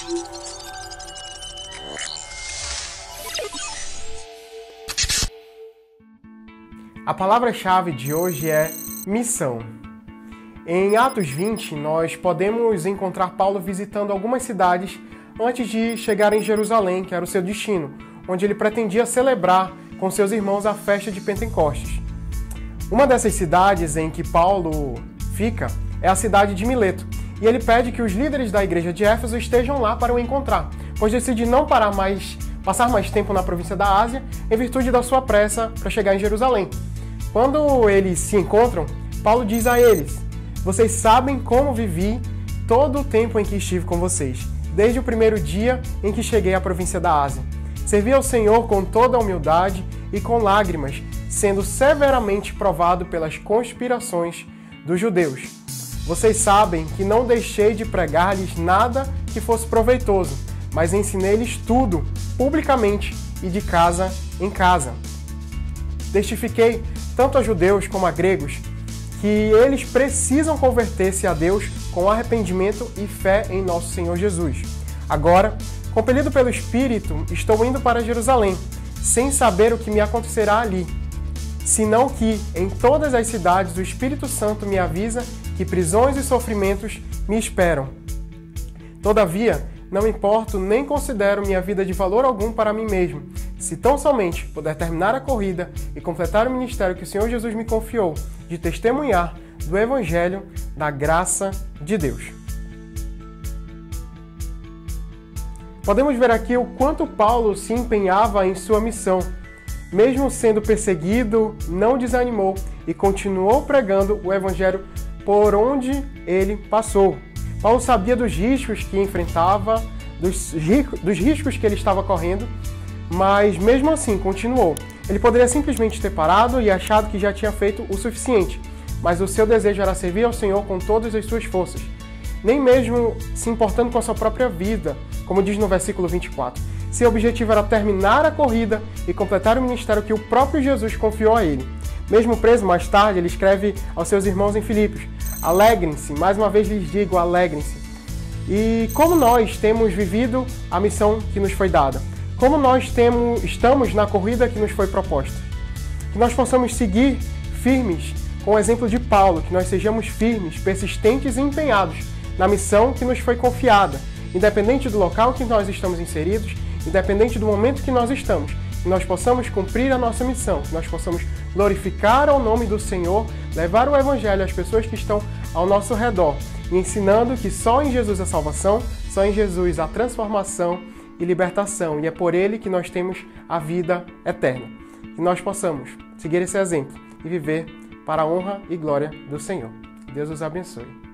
A palavra-chave de hoje é missão. Em Atos 20, nós podemos encontrar Paulo visitando algumas cidades antes de chegar em Jerusalém, que era o seu destino, onde ele pretendia celebrar com seus irmãos a festa de Pentecostes. Uma dessas cidades em que Paulo fica é a cidade de Mileto, e ele pede que os líderes da igreja de Éfeso estejam lá para o encontrar, pois decide não passar mais tempo na província da Ásia, em virtude da sua pressa para chegar em Jerusalém. Quando eles se encontram, Paulo diz a eles: "Vocês sabem como vivi todo o tempo em que estive com vocês, desde o primeiro dia em que cheguei à província da Ásia. Servi ao Senhor com toda a humildade e com lágrimas, sendo severamente provado pelas conspirações dos judeus. Vocês sabem que não deixei de pregar-lhes nada que fosse proveitoso, mas ensinei-lhes tudo, publicamente e de casa em casa. Testifiquei tanto a judeus como a gregos que eles precisam converter-se a Deus com arrependimento e fé em nosso Senhor Jesus. Agora, compelido pelo Espírito, estou indo para Jerusalém, sem saber o que me acontecerá ali, senão que, em todas as cidades, o Espírito Santo me avisa que prisões e sofrimentos me esperam. Todavia, não importo nem considero minha vida de valor algum para mim mesmo, se tão somente puder terminar a corrida e completar o ministério que o Senhor Jesus me confiou, de testemunhar do Evangelho da graça de Deus." Podemos ver aqui o quanto Paulo se empenhava em sua missão. Mesmo sendo perseguido, não desanimou e continuou pregando o Evangelho por onde ele passou. Paulo sabia dos riscos que enfrentava, dos riscos que ele estava correndo, mas mesmo assim continuou. Ele poderia simplesmente ter parado e achado que já tinha feito o suficiente, mas o seu desejo era servir ao Senhor com todas as suas forças, nem mesmo se importando com a sua própria vida, como diz no versículo 24. Seu objetivo era terminar a corrida e completar o ministério que o próprio Jesus confiou a ele. Mesmo preso, mais tarde, ele escreve aos seus irmãos em Filipos: "Alegrem-se", mais uma vez lhes digo, alegrem-se. E como nós temos vivido a missão que nos foi dada? Como nós estamos na corrida que nos foi proposta? Que nós possamos seguir firmes com o exemplo de Paulo, que nós sejamos firmes, persistentes e empenhados na missão que nos foi confiada, independente do local que nós estamos inseridos, independente do momento que nós estamos, que nós possamos cumprir a nossa missão, que nós possamos glorificar ao nome do Senhor, levar o Evangelho às pessoas que estão ao nosso redor, e ensinando que só em Jesus a salvação, só em Jesus a transformação e libertação, e é por Ele que nós temos a vida eterna. Que nós possamos seguir esse exemplo e viver para a honra e glória do Senhor. Deus os abençoe.